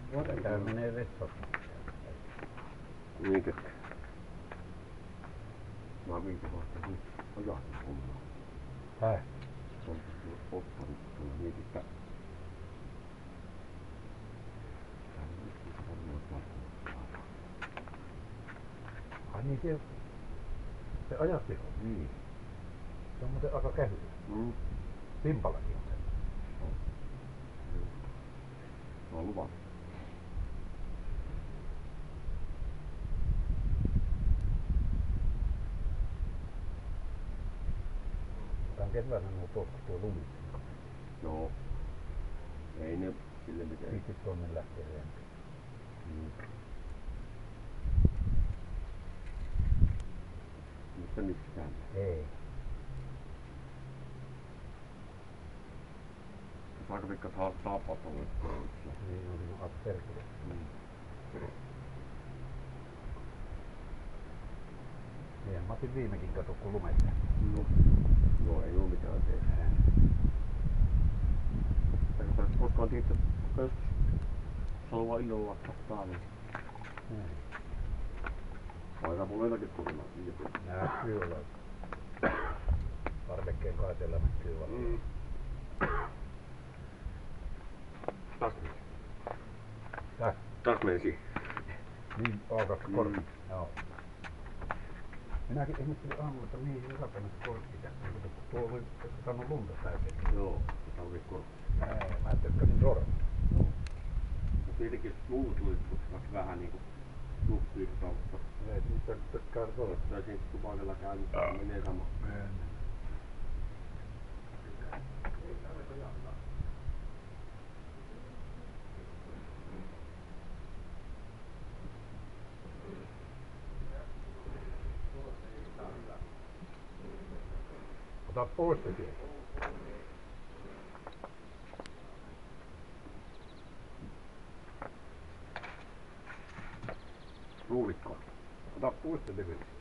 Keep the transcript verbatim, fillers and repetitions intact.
Tää menee Vessossa. Niinkö? Mä oon viisi vuotta nyt ajanut hommaa. Häh? Se on ottanut tuolla mietittä. Tää on nyt varmaan tarkoittaa. Ai niin se, se ajatti on. Niin. Se on muuten aika kähyä. Mm. Pimpalakin on se. On. Mä oon luvannut. Otan keväällä nuo potkut tuo lumi. Joo. Ei ne sille mitään. Viittis tonne lähtee lentoon. Mm. Mutta missään. Ei. Saako pikka saa taapaa tuolle koulussa? Niin on siinä aika perkele. Mm. Niin mä otin viimekin kato kun lumetta. No. Joo, ei oo mitään tehdä. Eikä pääs koskaan tietää, kuka joskus salvaa illalla kattaa niin. Niin. Aika mulla jotakin turina. Näkyy olla. Parvekkeen kaitella näkyy olla. Mm. Taas meni. Täh? Taas meni. Niin, A kaksi kortti. Mm. Joo. Minäkin ihmettelin aamulla, että mihin se rakennet kortti tässä. Kun tuo oli saanut lunta täysin. Joo, se tarvii kortti. Ei, mä tykkäsin sormi. Joo. Mut tietenkin mulla tuli tutkaksi vähän niinku nuppista, mutta Ei niitä tykkää sormi. tai siinä tupakella käynyt, menee sama. Mennä. Ota pois se sieltä. Ruulikko. Ota pois se levyys.